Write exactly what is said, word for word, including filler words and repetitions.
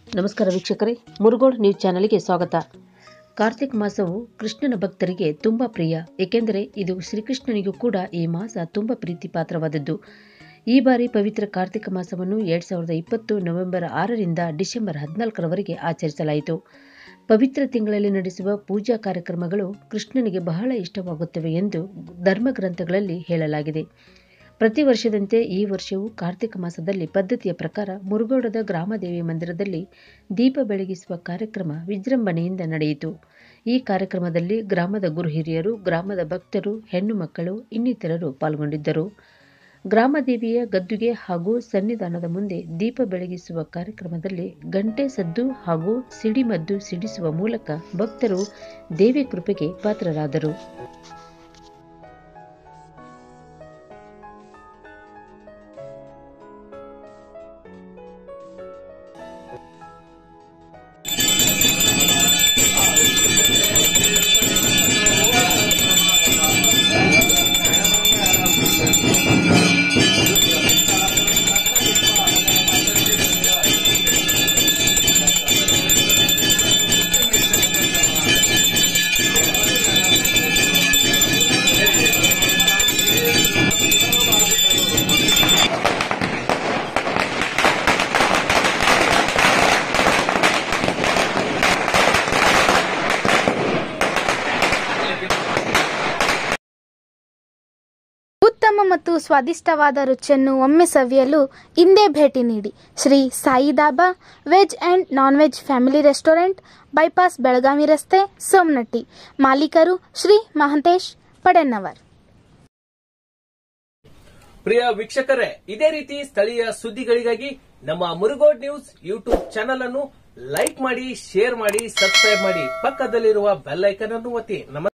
ನಮಸ್ಕಾರ ವೀಕ್ಷಕರೇ, ಮುರುಗೋಡ್ ನ್ಯೂಸ್ ಚಾನೆಲ್ಗೆ ಸ್ವಾಗತ. ಕಾರ್ತಿಕ್ ಮಾಸವು ಕೃಷ್ಣನ ಭಕ್ತರಿಗೆ ತುಂಬ ಪ್ರಿಯ, ಏಕೆಂದರೆ ಇದು ಶ್ರೀಕೃಷ್ಣನಿಗೂ ಕೂಡ ಈ ಮಾಸ ತುಂಬ ಪ್ರೀತಿ ಪಾತ್ರವಾದದ್ದು. ಈ ಬಾರಿ ಪವಿತ್ರ ಕಾರ್ತಿಕ ಮಾಸವನ್ನು ಎರಡ್ ಸಾವಿರದ ಇಪ್ಪತ್ತು ನವೆಂಬರ್ ಆರರಿಂದ ಡಿಸೆಂಬರ್ ಹದಿನಾಲ್ಕರವರೆಗೆ ಆಚರಿಸಲಾಯಿತು. ಪವಿತ್ರ ತಿಂಗಳಲ್ಲಿ ನಡೆಸುವ ಪೂಜಾ ಕಾರ್ಯಕ್ರಮಗಳು ಕೃಷ್ಣನಿಗೆ ಬಹಳ ಇಷ್ಟವಾಗುತ್ತವೆ ಎಂದು ಧರ್ಮಗ್ರಂಥಗಳಲ್ಲಿ ಹೇಳಲಾಗಿದೆ. ಪ್ರತಿ ವರ್ಷದಂತೆ ಈ ವರ್ಷವೂ ಕಾರ್ತಿಕ ಮಾಸದಲ್ಲಿ ಪದ್ಧತಿಯ ಪ್ರಕಾರ ಮುರುಗೋಡದ ಗ್ರಾಮದೇವಿ ಮಂದಿರದಲ್ಲಿ ದೀಪ ಬೆಳಗಿಸುವ ಕಾರ್ಯಕ್ರಮ ವಿಜೃಂಭಣೆಯಿಂದ ನಡೆಯಿತು. ಈ ಕಾರ್ಯಕ್ರಮದಲ್ಲಿ ಗ್ರಾಮದ ಗುರು ಹಿರಿಯರು, ಗ್ರಾಮದ ಭಕ್ತರು, ಹೆಣ್ಣು ಮಕ್ಕಳು ಇನ್ನಿತರರು ಪಾಲ್ಗೊಂಡಿದ್ದರು. ಗ್ರಾಮದೇವಿಯ ಗದ್ದುಗೆ ಹಾಗೂ ಸನ್ನಿಧಾನದ ಮುಂದೆ ದೀಪ ಬೆಳಗಿಸುವ ಕಾರ್ಯಕ್ರಮದಲ್ಲಿ ಗಂಟೆ ಸದ್ದು ಹಾಗೂ ಸಿಡಿಮದ್ದು ಸಿಡಿಸುವ ಮೂಲಕ ಭಕ್ತರು ದೇವಿ ಕೃಪೆಗೆ ಪಾತ್ರರಾದರು. ಉತ್ತಮ ಮತ್ತು ಸ್ವಾದಿಷ್ಟವಾದ ರುಚಿಯನ್ನು ಒಮ್ಮೆ ಸವಿಯಲು ಇಂದೇ ಭೇಟಿ ನೀಡಿ. Shri Sai dhaba veg and non veg family restaurant, bypass Belagavi ರಸ್ತೆ, ಸೋಮನಟ್ಟಿ. ಮಾಲೀಕರು ಶ್ರೀ ಮಹಂತೇಶ್ ಪಡೆನ್ನವರ್. ಪ್ರಿಯ ವೀಕ್ಷಕರೇ, ಇದೇ ರೀತಿ ಸ್ಥಳೀಯ ಸುದ್ದಿಗಳಿಗಾಗಿ ನಮ್ಮ ಮುರುಗೋಡ್ ನ್ಯೂಸ್ ಯೂಟ್ಯೂಬ್ ಚಾನೆಲ್ ಅನ್ನು ಲೈಕ್ ಮಾಡಿ, ಶೇರ್ ಮಾಡಿ, ಸಬ್ಸ್ಕ್ರೈಬ್ ಮಾಡಿ, ಪಕ್ಕದಲ್ಲಿರುವ ಬೆಲ್ ಐಕನ್ ಅನ್ನು ಒತ್ತಿ.